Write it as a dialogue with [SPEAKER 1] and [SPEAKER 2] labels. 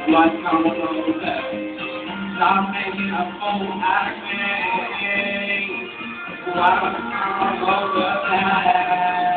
[SPEAKER 1] Like I'm over. Stop making a fool out of me. Why don't I come over that?